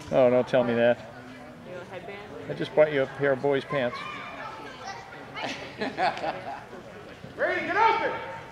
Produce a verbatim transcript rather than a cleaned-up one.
Oh, don't tell me that. You want a headband? I just bought you a pair of boys' pants. Ready, get open!